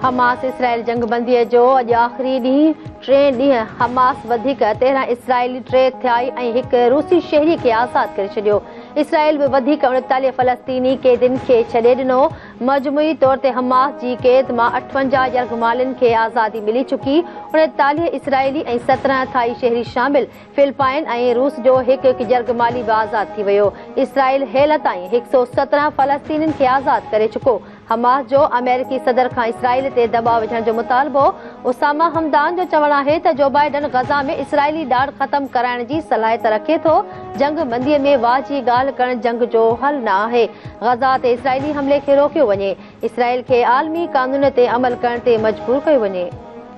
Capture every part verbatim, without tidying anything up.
Hamas Israel जंगबंदी जो अॼु आख़िरी ॾींहुं टे ॾींहं हमास वधीक तेरहं इसराइली टे थिया ऐं हिकु रूसी शहरी खे आज़ाद करे छॾियो। इसराइल बि वधीक उणेतालीह फ़लस्तीनी क़ैदियुनि खे छॾे ॾिनो। मजमूई तौर ते हमास जी क़ैद मां अठवंजाह यरग़मालियुनि खे आज़ादी मिली चुकी। उणेतालीह इसराइली ऐं सत्रहं थाई शहरी शामिल। फिलिपाइन ऐं रूस जो हिकु हिकु यरग़माली बि आज़ाद थी वियो। इसराइल हेल ताईं हिकु सौ सत्रहं फ़लस्तीनियुनि खे आज़ाद करे चुको। हमास जो अमेरिकी सदर खां इसराइल ते दबाव विझण जो मुतालबो। उसामा हमदान जो चवणु आहे त जो बाइडन गज़ा में इसराइली ॾाड़ ख़तम कराइण जी सलाहियत रखे थो। जंग बंदीअ में वाह जी ॻाल्हि करणु जंग जो हल न आहे। गज़ा ते इसराइली हमले खे रोकियो वञे। इसराइल खे आलमी कानून ते अमल करण ते मजबूर कयो वञे।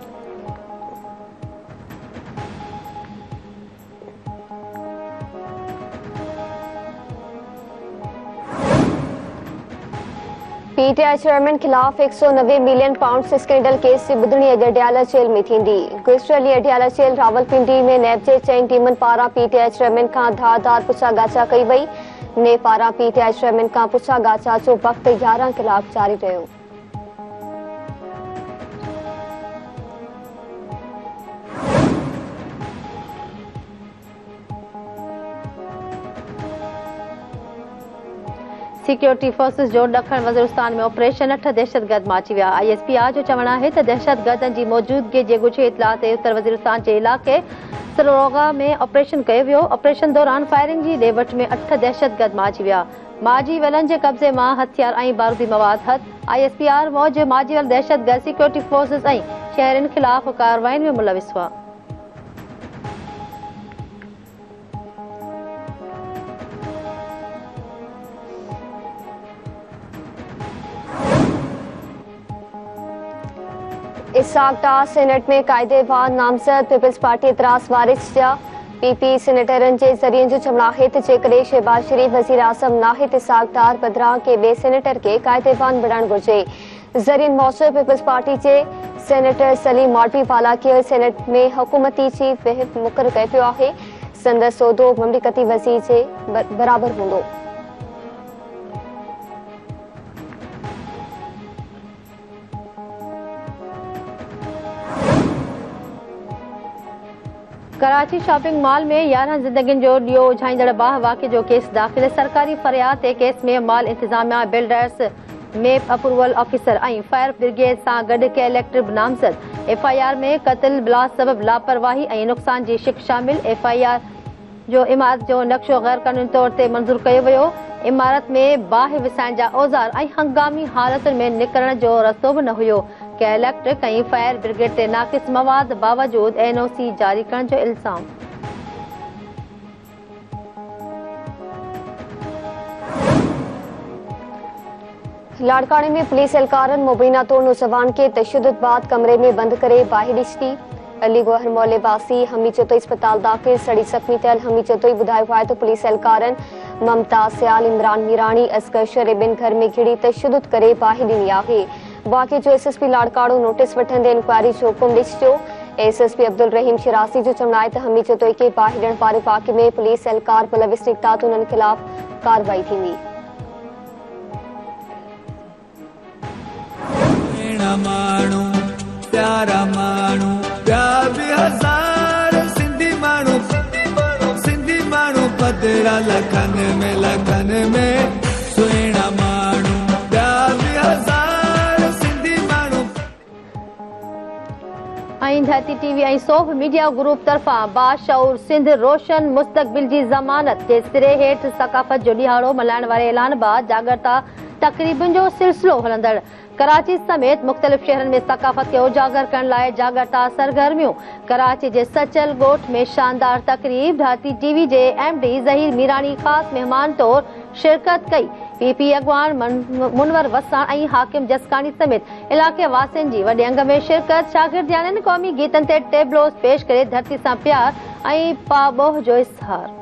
पीटीआई चेयरमैन खिलाफ एक सौ नवे मिलियन पाउंड स्कैंडल केस जी ॿुधणी अॼु अडियाला जेल में थींदी। गुज़िरियल ॾींहुं अडियाला जेल रावलपिंडी में नैब जे चइनि टीमुनि पारां पीटीआई चेयरमैन खां धारदार पुछा गाछा कई वई। ने पारां पीटीआई चेयरमैन खां पुछा गाछा जो वक़्तु यारहं कलाक जारी रहियो। सिक्योरिटी फोर्सेस जो ॾखण वज़ीरिस्तान में ऑपरेशन अठ दहशतगर्द माची विया। आईएसपीआर जो चवणु आहे त दहशतगर्दनि जी मौजूदगी जे ॻुझे इतलाह ते उत्तर वज़ीरिस्तान जे इलाइक़े सरोगा में ऑपरेशन कयो वियो। ऑपरेशन दौरान फायरिंग जी ॾे वठ में अठ दहशतगर्द माची विया। माजी वलनि जे कब्ज़े मां हथियार ऐं बारूदी मवाद हथ। आईएसपीआर मौजि माजी वल दहशतगर्द सिक्योरिटी फोर्सेस ऐं शहरनि ख़िलाफ़ कार्रवाइनि में मुलविस हुआ। इसाक डार सेनेट में क़ाइदेवार नामज़द पीपल्स पार्टी एतराज़ वारिस जा पीपी सेनेटरनि जे ज़रिए जो चवणु आहे त जेकॾहिं शहबाज शरीफ वज़ीर आज़म नाहे त इसाक डार बदिरां के ॿिए सेनेटर खे क़ाइदेवान बणाइणु घुरिजे। ज़रिए मौसूल पीपल्स पार्टी जे सेनेटर सलीम मौलवीवाला खे सेनेट में हुकूमती चीफ व्हिप मुक़ररु कयो पियो आहे। संदसि उहिदो ममलिकती वज़ीर जे बराबरि हूंदो। कराची शॉपिंग मॉल में यारहं ज़िंदगियुनि जो ॾियो उझाईंदड़ बाहि वाक़े जो केस दाख़िल। सरकारी फ़रियाद ते केस में मॉल इंतिज़ामिया बिल्डर्स मेप अप्रूवल ऑफिसर ऐं फायर ब्रिगेड सां गॾु कलेक्टर बि नामज़द। एफआईआर में क़त्ल बिला सबब लापरवाही ऐं नुक़सान जी शिक शामिल। एफआईआर जो इमारत जो नक्शो गैर क़ानूनी तौर ते मंज़ूर कयो वियो। इमारत में बाहि विसाइण जा औज़ार ऐं हंगामी हालतुनि में निकिरण जो रस्तो बि न हुयो। कलेक्टर कई फायर ब्रिगेड ते नाक़िस मवाद बावजूद एनओसी जारी करण जो इल्ज़ाम। लाड़काने में पुलिस एहलकारनि मुबीना तौर नौजवान के तशद्दुद बाद कमरे में बंद करे बाहि ॾिसती। अली गोहर मोहल्ले वासी हमी चोतई अस्पताल दाख़िल। सड़ी ज़ख़्मी थियल हमी चोतई ॿुधायो आहे त पुलिस एहलकारनि ममता सियाल इमरान मीरानी असगर शरे ॿिनि घर में घिड़ी तशद्दुद करे बाहि ॾिनी आहे। वाक़े जो एसएसपी लाड़काड़ो नोटिस वठंदे इंक्वायरी जो हुकुम ॾिसियो। एसएसपी अब्दुल रहीम शिरासी जो चवणु आहे त हमी चोतई के बाहि ॾियण वारे वाक़े में पुलिस एहलकार मुलविस निकिता त उन्हनि ख़िलाफ़ कार्रवाई थींदी। माण्हू प्यारा माण्हू प्यार बि हज़ार सिंधी माण्हू सिंधी माण्हू पधरा लखनि में लखनि में सुहिणा माण्हू प्यार बि हज़ार सिंधी माण्हू। ऐं धरती टीवी ऐं सोफ मीडिया ग्रुप तरफ़ां बाशऊर सिंध रोशन मुस्तक़बिल जी ज़मानत जे सिरे हेठि सक़ाफ़त जो ॾिहाड़ो मल्हाइण वारे ऐलान बाद जागरता तक़रीबुनि जो सिलसिलो हलंदड़। कराची समेत मुख़्तलिफ़ शहरनि में सक़ाफ़त खे उजागर करण लाइ जागरता सरगर्मियूं। कराची जे सचल ॻोठ में शानदार तक़रीब। धरती टीवी जे एमडी ज़हीर मीरानी ख़ासि महिमान तौर शिरकत कई। पीपी अॻवान मुनवर वसाण ऐं हाकिम जसकानी समेत इलाइक़े वासियुनि जी वॾे अंग में शिरकत। शागिर्दियाननि क़ौमी गीतनि ते टेबलोस पेश करे धरती सां प्यार ऐं पाबोह जो इज़हार।